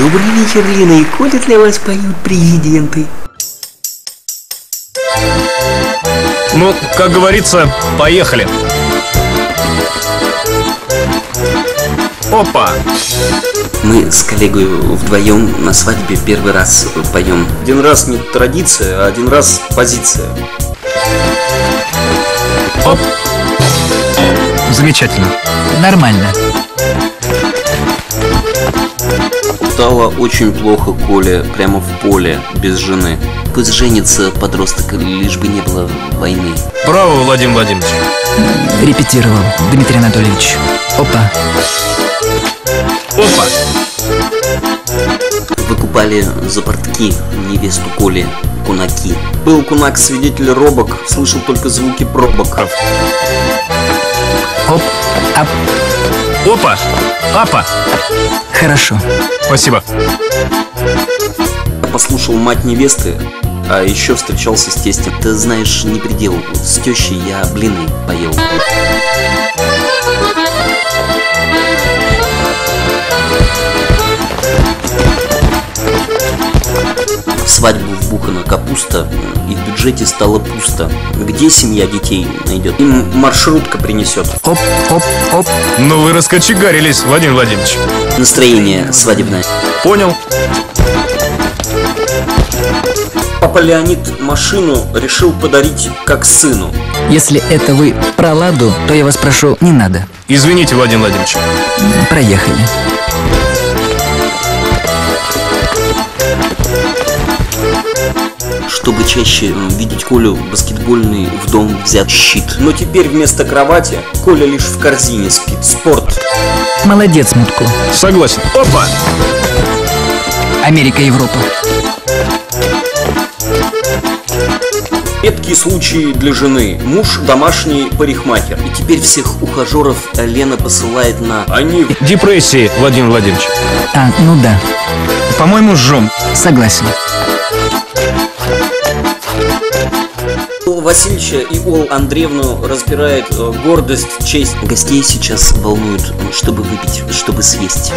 Добрый вечер, Лена и Коля, для вас поют президенты. Ну, как говорится, поехали. Опа! Мы с коллегой вдвоем на свадьбе первый раз поем. Один раз не традиция, а один раз позиция. Оп! Замечательно. Нормально. Стало очень плохо Коле прямо в поле, без жены. Пусть женится подросток, лишь бы не было войны. Браво, Владимир Владимирович. Репетировал, Дмитрий Анатольевич. Опа. Опа! Выкупали за портки невесту Коли кунаки. Был кунак свидетель робок, слышал только звуки пробок. Оп, ап. Опа! Апа! Хорошо. Спасибо. Я послушал мать невесты, а еще встречался с тестем. Ты знаешь, не предел. С тещей я блины поел. В свадьбу вбухана капуста, и в бюджете стало пусто. Где семья детей найдет? Им маршрутка принесет. Оп, оп, оп. Ну вы раскочегарились, Владимир Владимирович. Настроение свадебное. Понял. Папа Леонид машину решил подарить как сыну. Если это вы про Ладу, то я вас прошу, не надо. Извините, Владимир Владимирович. Проехали. Чтобы чаще видеть Колю, баскетбольный в дом взят щит. Но теперь вместо кровати Коля лишь в корзине спит. Спорт. Молодец, Мутко. Согласен. Опа! Америка, Европа. Редкие случаи для жены. Муж домашний парикмахер. И теперь всех ухажеров Лена посылает на... Они в депрессии, Владимир Владимирович. А, ну да. По-моему, жжем. Согласен. Васильевича и Ол Андреевну разбирает гордость, честь. Гостей сейчас волнует, чтобы выпить, чтобы съесть.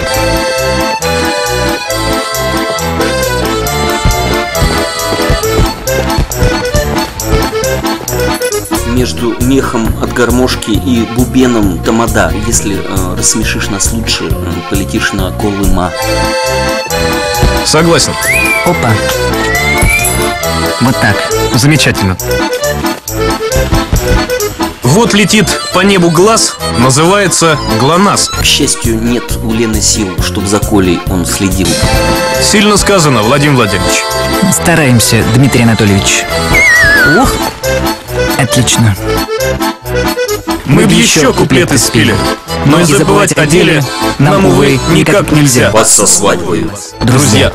Между мехом от гармошки и бубеном тамада. Если рассмешишь нас лучше, полетишь на Колыма. Согласен. Опа. Вот так. Замечательно. Вот летит по небу глаз, называется ГЛОНАСС. К счастью, нет у Лены сил, чтоб за Колей он следил. Сильно сказано, Владимир Владимирович. Стараемся, Дмитрий Анатольевич. Ух! Отлично. Мы б еще куплеты спели, но и забывать о деле нам, увы, никак нельзя. Вас со свадьбой, Друзья.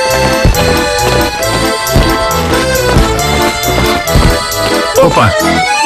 Опа!